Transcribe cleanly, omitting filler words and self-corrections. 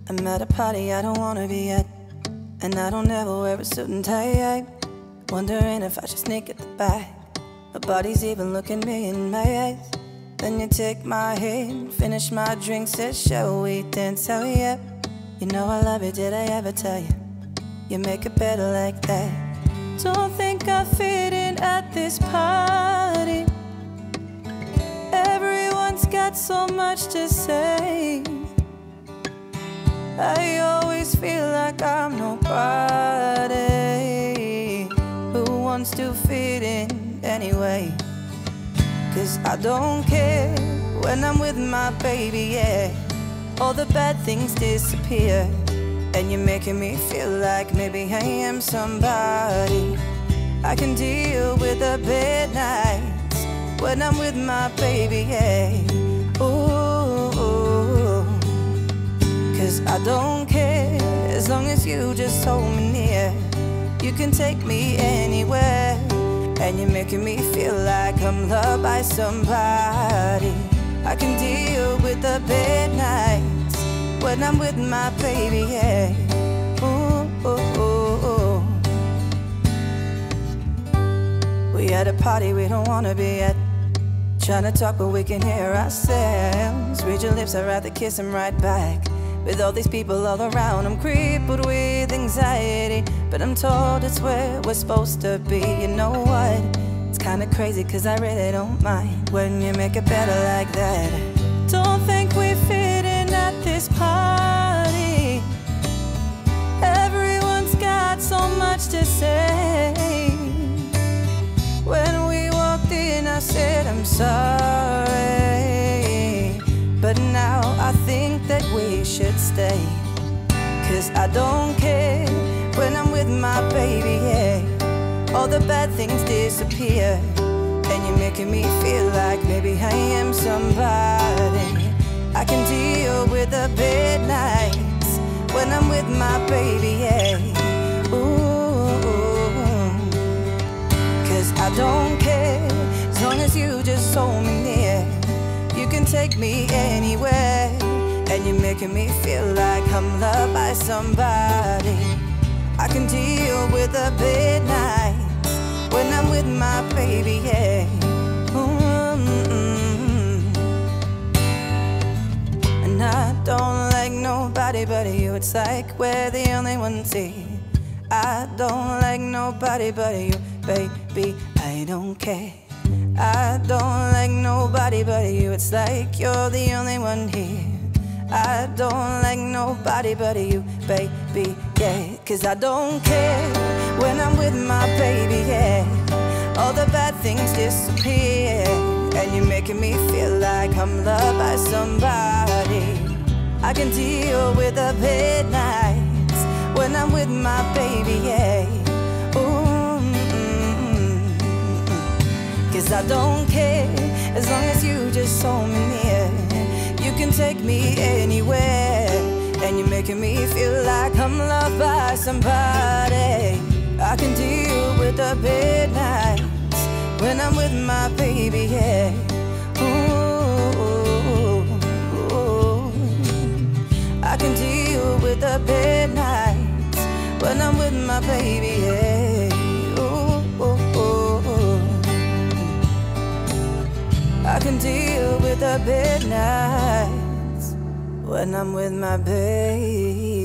I'm at a party I don't wanna be at, and I don't ever wear a suit and tie. Wondering if I should sneak at the back. Nobody's even looking me in my eyes. Then you take my hand, finish my drink, said shall we dance? Oh yeah, you know I love it, did I ever tell you? You make it better like that. Don't think I fit in at this party. Everyone's got so much to say. I always feel like I'm nobody who wants to fit in anyway. 'Cause I don't care when I'm with my baby, yeah. All the bad things disappear, and you're making me feel like maybe I am somebody. I can deal with the bad nights when I'm with my baby, yeah. Ooh, 'cause I don't care as long as you just hold me near. You can take me anywhere, and you're making me feel like I'm loved by somebody. I can deal with the bad nights when I'm with my baby, yeah. Ooh, ooh, ooh, ooh. We at a party we don't wanna be at, trying to talk but we can hear ourselves. Read your lips, I'd rather kiss them right back. With all these people all around, I'm crippled with anxiety, but I'm told it's where we're supposed to be. You know what? It's kinda crazy 'cause I really don't mind when you make it better like that. Don't think we fit in at this party. Everyone's got so much to say. When we walked in I said I'm sorry, but now I think that we should stay. 'Cause I don't care when I'm with my baby, yeah. All the bad things disappear, and you're making me feel like maybe I am somebody. I can deal with the bad nights when I'm with my baby, yeah. Ooh, 'cause I don't care as long as you just hold me near. You can take me anywhere, and you're making me feel like I'm loved by somebody. I can deal with the bad nights when I'm with my baby, yeah. And I don't like nobody but you. It's like we're the only ones here. I don't like nobody but you, baby, I don't care. I don't like nobody but you. It's like you're the only one here. I don't like nobody but you, baby, yeah. 'Cause I don't care when I'm with my baby, yeah. All the bad things disappear, and you're making me feel like I'm loved by somebody. I can deal with the bad nights when I'm with my baby, yeah. Ooh, 'cause I don't care as long as you just hold me near. You can take me anywhere, and you're making me feel like I'm loved by somebody. I can deal with the bad nights when I'm with my baby, yeah. Ooh, I can deal with the bad nights when I'm with my baby, yeah. I can deal with the bad nights when I'm with my baby.